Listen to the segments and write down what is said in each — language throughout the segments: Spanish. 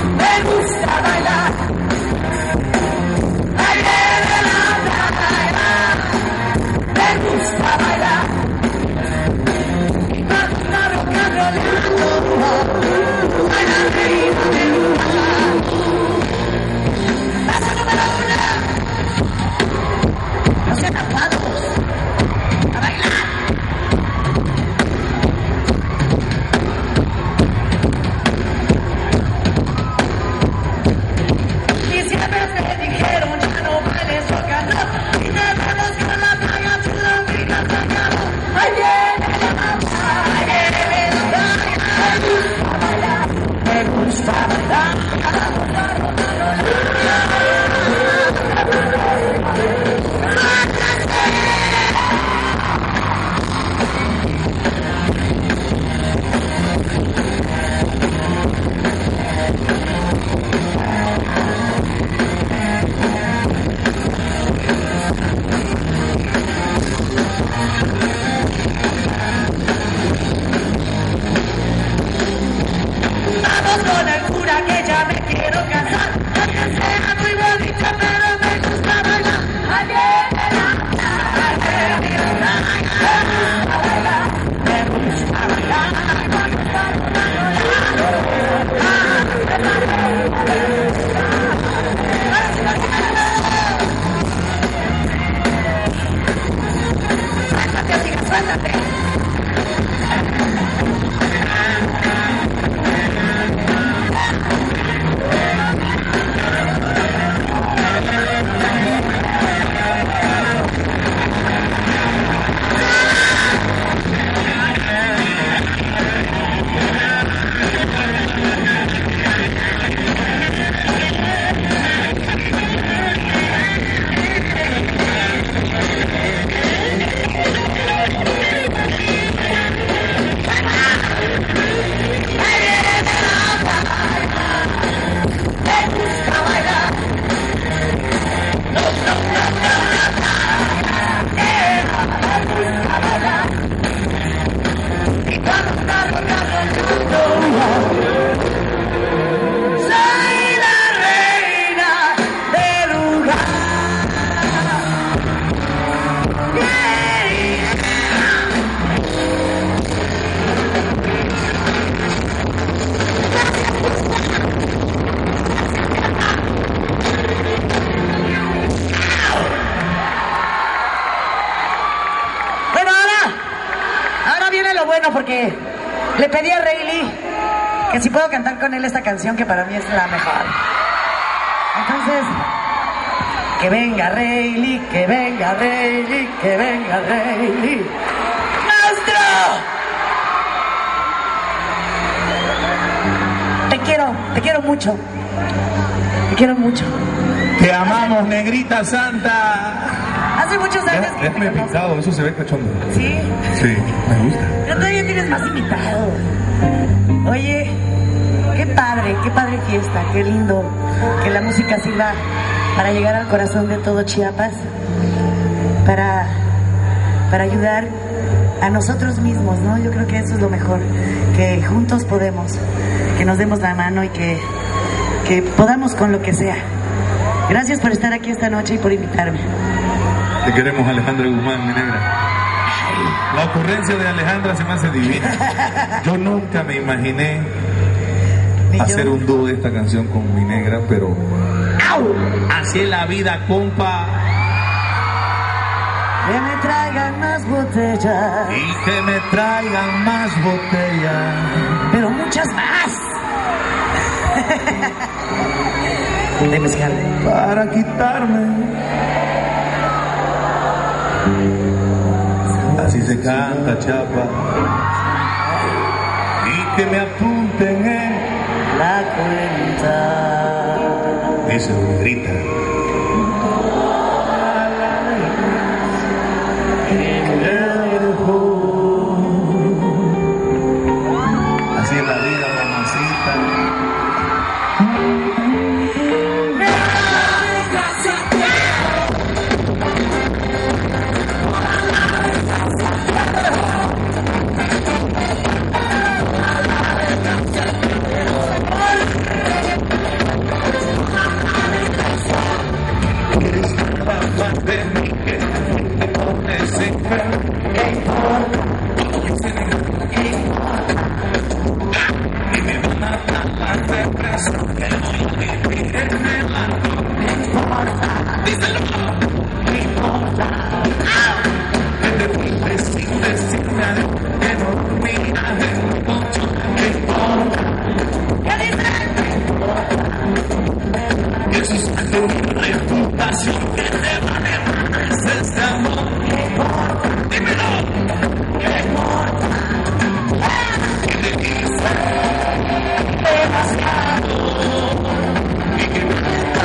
me gusta bailar. Ayer en la playa, me gusta bailar. Y cuando está rock and rollando, baila arriba de luna. Paso número 1. No sean tapados. A bailar. Y siempre me dijeron, ya no bailes rock and roll. Y te vemos con la playa, tu lombriga sacado. Ahí viene la mamá, ahí viene la playa. Me gusta bailar, me gusta Vamos con el cura que ya me quiero casar. Aunque sea muy bonita, pero me gusta bailar. Ahí viene la playa, me gusta bailar. Me gusta bailar, me gusta Suéltate, amiga, suéltate. Porque le pedí a Rayleigh que si puedo cantar con él esta canción que para mí es la mejor. Entonces, que venga Rayleigh, que venga Rayleigh, que venga Rayleigh. ¡Maestro! Te quiero mucho. Te quiero mucho. Te amamos, negrita santa. Hace muchos años que déjame pintado, eso se ve cachondo. ¿Sí? Sí, me gusta. Pero todavía tienes más invitados. Oye, qué padre fiesta, qué lindo que la música sirva para llegar al corazón de todo Chiapas, para ayudar a nosotros mismos, ¿no? Yo creo que eso es lo mejor, que juntos podemos, que nos demos la mano y que podamos con lo que sea. Gracias por estar aquí esta noche y por invitarme. Te queremos, Alejandra Guzmán, mi negra. La ocurrencia de Alejandra se me hace divina. Yo nunca me imaginé hacer un dúo de esta canción con mi negra, pero así es la vida, compa. Que me traigan más botellas. Y que me traigan más botellas. Pero muchas más. De mezcal. Para quitarme. Así se canta, chapa. Y que me apunten en la cuenta. Dice, grita. Así es la vida, mamacita. corazón que voy a vivir en el alto. No importa, díselo, no importa. Que te fuiste sin decirme adiós, que no dormías en un colchón. No importa, ¿qué dices? Que eso es tu reputación, que te vale más este amor. ¿Qué importa? Dímelo, ¿qué importa? Que te quise demasiado y que me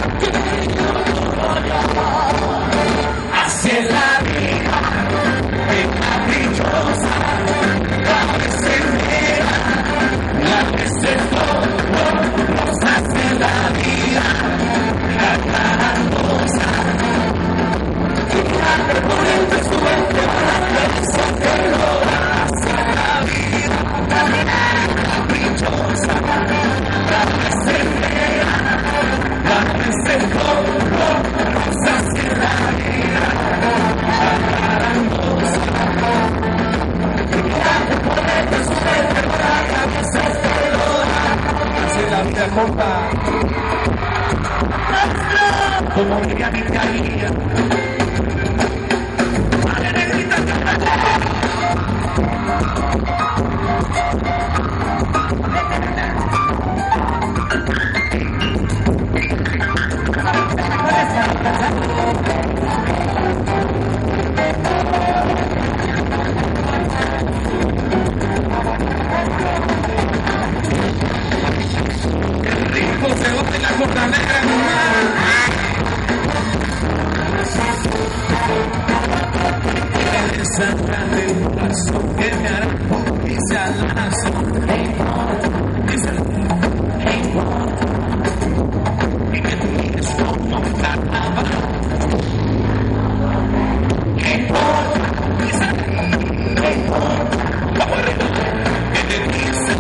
así es la vida, es caprichosa, a veces mera, a veces todo nos hace la vida, la carandosa. Fíjate por el suerte para que se te lo hace la vida, caprichosa, a veces mera, a veces todo nos hace la vida. La vida corta como diría mi caída. Vale, negrita, se bate la corta negra en un mar. Esa grande corazón que me hará irse al lazo. Y que tú mires como un carnaval. ¿Qué importa? ¿Qué importa? Vamos arriba. Que te dice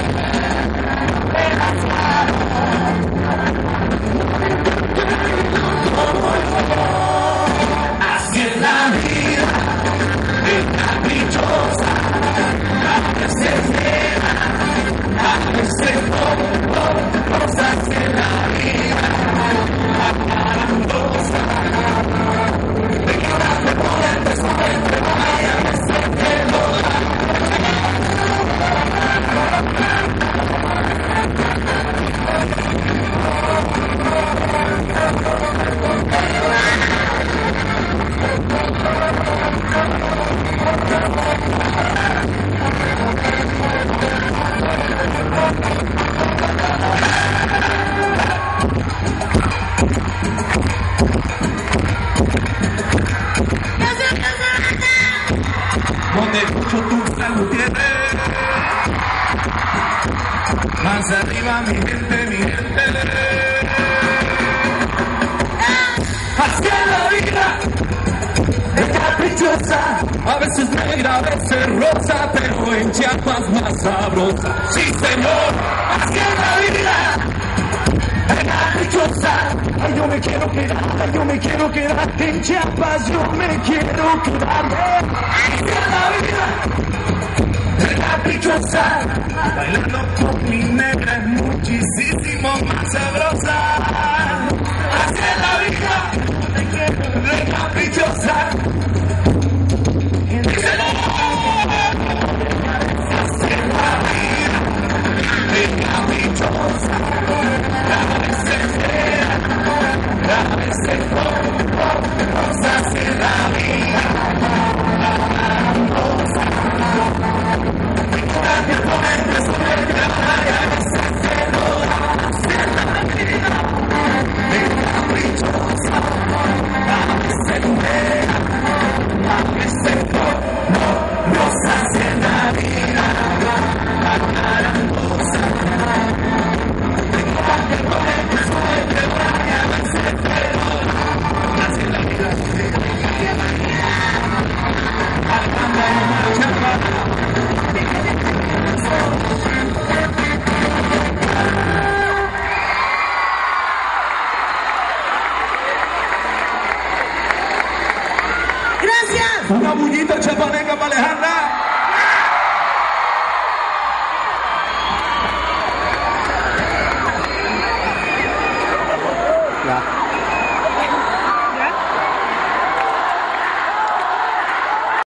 así es la vida, es caprichosa, a veces mera, a veces todo nos hace la vida, la carandosa. Te quedaste por el descuento, y a veces te lo da. Donde mucho tu salud tiene, más arriba mi gente, mi gente. Así es la vida, es caprichosa, a veces negra, a veces rosa, pero en Chiapas más sabrosa. Sí, señor, así es la vida, es caprichosa. Ay, yo me quiero quedar, ay, yo me quiero quedar en Chiapas, yo me quiero quedar. Así es la vida, es caprichosa. Bailando con mi negra es muchísimo más sabrosa. Así es la vida, es caprichosa. Díselo. Así es la vida, es caprichosa. A veces mera, a veces todo nos hace la vida, la carandosa. Fíjate por el descuento, a veces te lo hace la vida, es caprichosa. A veces mera, a veces todo nos hace la vida, la carandosa. Fíjate por el descuento, a veces te lo hace la vida. Gracias. Una bullita chapaneca para Alejandra.